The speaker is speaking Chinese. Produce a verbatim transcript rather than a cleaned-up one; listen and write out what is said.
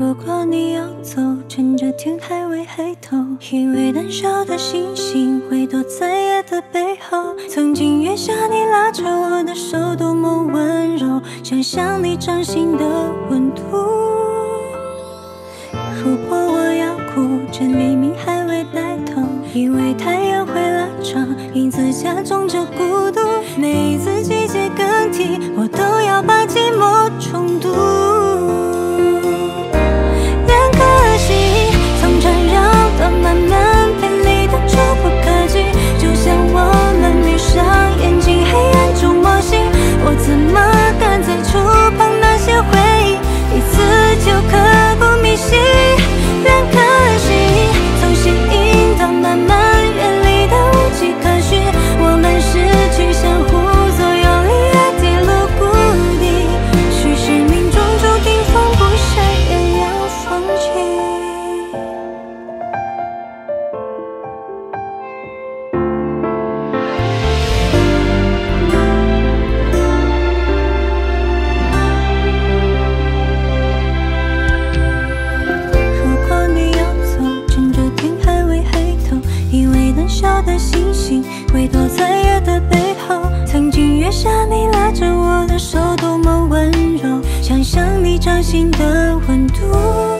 如果你要走，趁着天还未黑透，因为胆小的星星会躲在夜的背后。曾经月下你拉着我的手，多么温柔，想象你掌心的温度。如果我要哭，趁黎明还未白头，因为太阳会拉长，影子加重着孤独。每一次季节更替，我都要把寂寞重读。两颗心从缠绕到慢慢偏离的触不可及，就像我们闭上眼睛，黑暗中模型。我怎么敢再触碰那些回忆，一次就刻骨铭心。两颗心从吸引到慢慢远离的无迹可寻，我们失去相互左右，离爱跌落谷底。许是命中注定放不下，也要放弃。如果你要走，趁着天还未黑透，因为胆小的星星会躲在夜的背后。曾经月下你拉着我的手，多么温柔，想象你掌心的温度。